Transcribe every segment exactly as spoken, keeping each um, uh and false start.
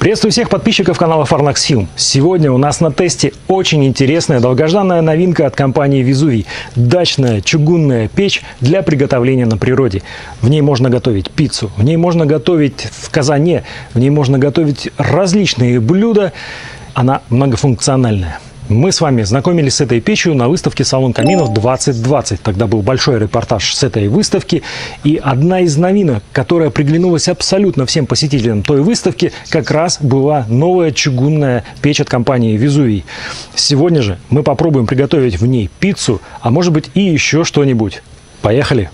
Приветствую всех подписчиков канала Farnax Film. Сегодня у нас на тесте очень интересная долгожданная новинка от компании Везувий. Дачная чугунная печь для приготовления на природе. В ней можно готовить пиццу, в ней можно готовить в казане, в ней можно готовить различные блюда. Она многофункциональная. Мы с вами знакомились с этой печью на выставке «Салон каминов двадцать двадцать». Тогда был большой репортаж с этой выставки. И одна из новинок, которая приглянулась абсолютно всем посетителям той выставки, как раз была новая чугунная печь от компании Везувий. Сегодня же мы попробуем приготовить в ней пиццу, а может быть и еще что-нибудь. Поехали!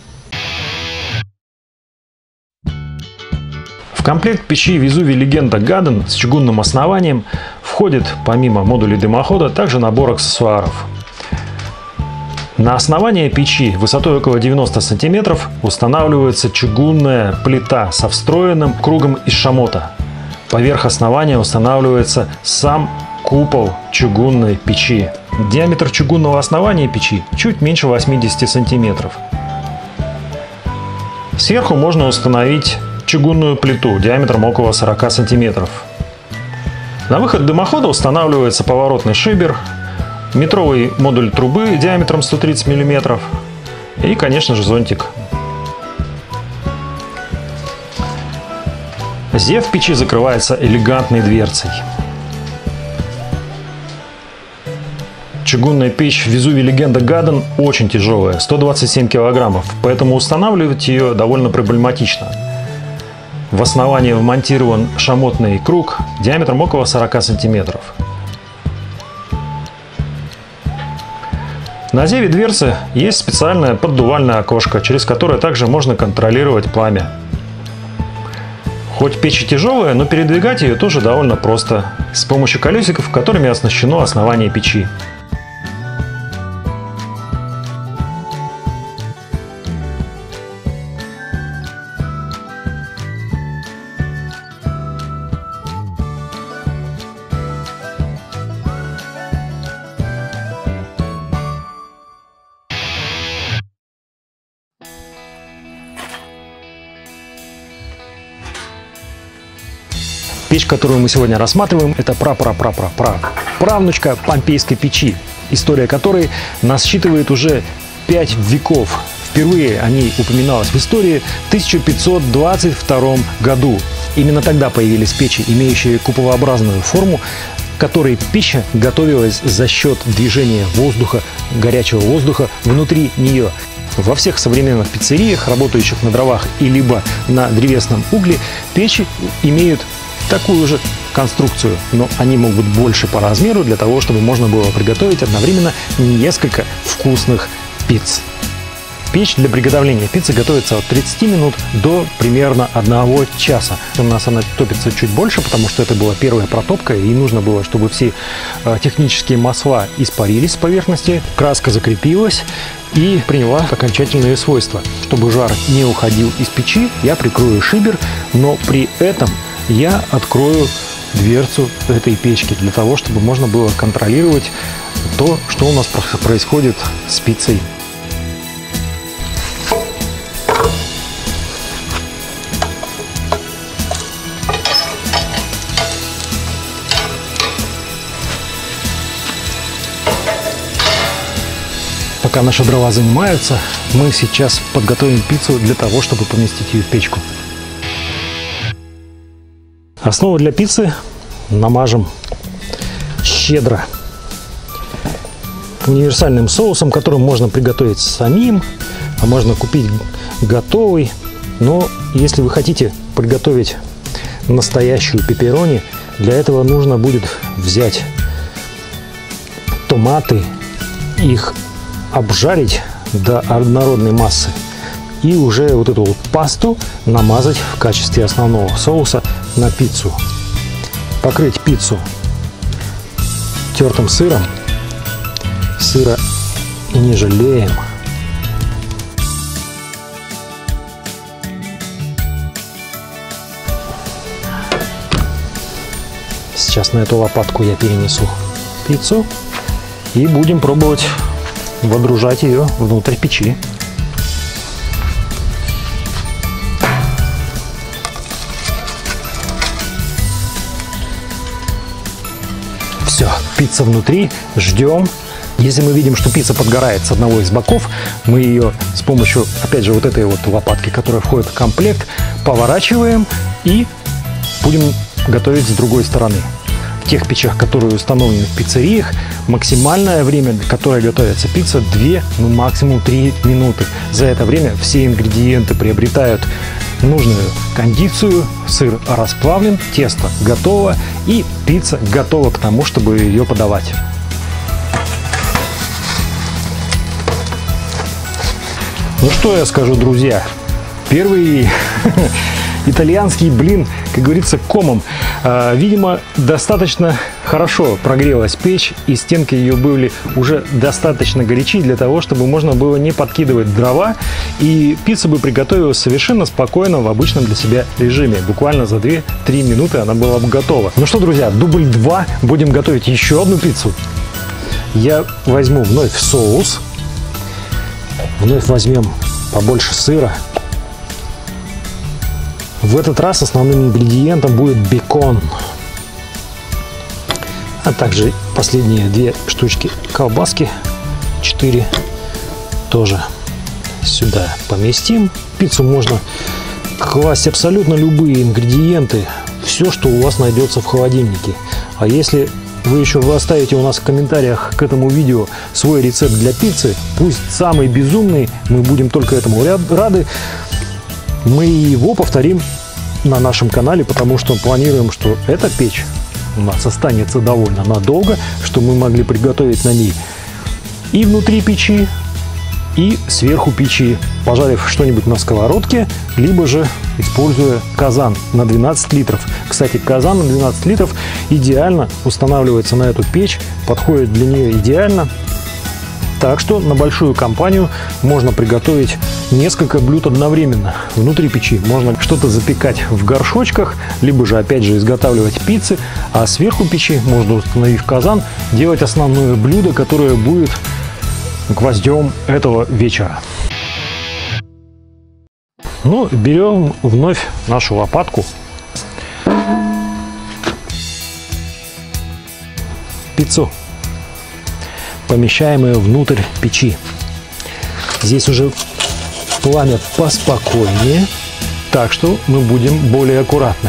В комплект печи Везувий Легенда Гаден с чугунным основанием входит, помимо модулей дымохода, также набор аксессуаров. На основание печи высотой около девяноста сантиметров устанавливается чугунная плита со встроенным кругом из шамота. Поверх основания устанавливается сам купол чугунной печи. Диаметр чугунного основания печи чуть меньше восьмидесяти сантиметров. Сверху можно установить чугунную плиту диаметром около сорока сантиметров. На выход дымохода устанавливается поворотный шибер, метровый модуль трубы диаметром сто тридцать миллиметров и, конечно же, зонтик. Зев печи закрывается элегантной дверцей. Чугунная печь Везувий Легенда Гаден очень тяжелая, сто двадцать семь килограммов, поэтому устанавливать ее довольно проблематично. В основании вмонтирован шамотный круг диаметром около сорока сантиметров. На зеве дверцы есть специальное поддувальное окошко, через которое также можно контролировать пламя. Хоть печь и тяжелая, но передвигать ее тоже довольно просто, с помощью колесиков, которыми оснащено основание печи. Печь, которую мы сегодня рассматриваем, это пра-пра-пра-пра-пра-правнучка помпейской печи, история которой насчитывает уже пять веков. Впервые о ней упоминалось в истории в тысяча пятьсот двадцать втором году. Именно тогда появились печи, имеющие куполообразную форму, в которой пища готовилась за счет движения воздуха, горячего воздуха внутри нее. Во всех современных пиццериях, работающих на дровах и либо на древесном угле, печи имеют такую же конструкцию, но они могут быть больше по размеру для того, чтобы можно было приготовить одновременно несколько вкусных пиц. Печь для приготовления пиццы готовится от тридцати минут до примерно одного часа. У нас она топится чуть больше, потому что это была первая протопка, и нужно было, чтобы все технические масла испарились с поверхности, краска закрепилась и приняла окончательные свойства. Чтобы жар не уходил из печи, я прикрою шибер, но при этом я открою дверцу этой печки для того, чтобы можно было контролировать то, что у нас происходит с пиццей. Пока наши дрова занимаются, мы сейчас подготовим пиццу для того, чтобы поместить ее в печку. Основу для пиццы намажем щедро универсальным соусом, которым можно приготовить самим, а можно купить готовый. Но если вы хотите приготовить настоящую пепперони, для этого нужно будет взять томаты, их обжарить до однородной массы и уже вот эту вот пасту намазать в качестве основного соуса на пиццу. Покрыть пиццу тертым сыром. Сыра не жалеем. Сейчас на эту лопатку я перенесу пиццу и будем пробовать водружать ее внутрь печи. Все, пицца внутри, ждем. Если мы видим, что пицца подгорает с одного из боков, мы ее с помощью, опять же, вот этой вот лопатки, которая входит в комплект, поворачиваем и будем готовить с другой стороны. В тех печах, которые установлены в пиццериях, максимальное время, которое готовится пицца, две, ну максимум три минуты. За это время все ингредиенты приобретают нужную кондицию, сыр расплавлен, тесто готово и пицца готова к тому, чтобы ее подавать. Ну что я скажу, друзья, первый итальянский блин, как говорится, комом. А, видимо, достаточно хорошо прогрелась печь, и стенки ее были уже достаточно горячи для того, чтобы можно было не подкидывать дрова, и пицца бы приготовилась совершенно спокойно в обычном для себя режиме. Буквально за две-три минуты она была бы готова. Ну что, друзья, дубль два. Будем готовить еще одну пиццу. Я возьму вновь соус. Вновь возьмем побольше сыра. В этот раз основным ингредиентом будет бекон, а также последние две штучки колбаски, четыре, тоже сюда поместим. В пиццу можно класть абсолютно любые ингредиенты, все, что у вас найдется в холодильнике. А если вы еще оставите у нас в комментариях к этому видео свой рецепт для пиццы, пусть самый безумный, мы будем только этому рады. Мы его повторим на нашем канале, потому что планируем, что эта печь у нас останется довольно надолго, что мы могли приготовить на ней и внутри печи, и сверху печи, пожарив что-нибудь на сковородке, либо же используя казан на двенадцать литров. Кстати, казан на двенадцать литров идеально устанавливается на эту печь, подходит для нее идеально. Так что на большую компанию можно приготовить несколько блюд одновременно. Внутри печи можно что-то запекать в горшочках, либо же опять же изготавливать пиццы, а сверху печи можно, установив казан, делать основное блюдо, которое будет гвоздем этого вечера. Ну, берем вновь нашу лопатку. Пиццу. Помещаем ее внутрь печи. Здесь уже пламя поспокойнее, так что мы будем более аккуратны.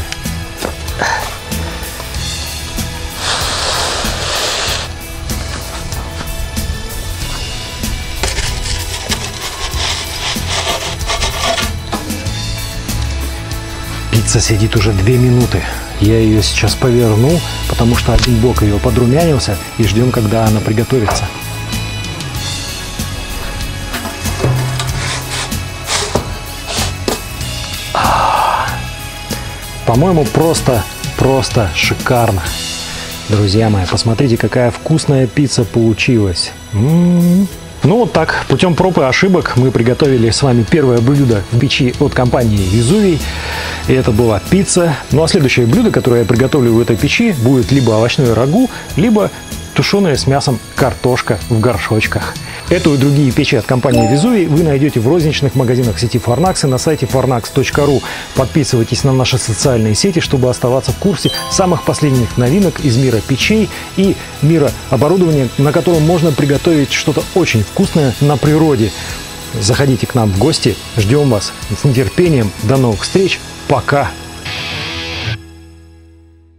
Пицца сидит уже две минуты. Я ее сейчас поверну, потому что один бок ее подрумянился, и ждем, когда она приготовится. По-моему, просто, просто шикарно. Друзья мои, посмотрите, какая вкусная пицца получилась. М-м-м. Ну вот так, путем проб и ошибок мы приготовили с вами первое блюдо в печи от компании Везувий. И это была пицца. Ну а следующее блюдо, которое я приготовлю в этой печи, будет либо овощное рагу, либо тушеная с мясом картошка в горшочках. Эту и другие печи от компании Везувий вы найдете в розничных магазинах сети Farnax и на сайте farnax точка ру. Подписывайтесь на наши социальные сети, чтобы оставаться в курсе самых последних новинок из мира печей и мира оборудования, на котором можно приготовить что-то очень вкусное на природе. Заходите к нам в гости, ждем вас с нетерпением. До новых встреч, пока!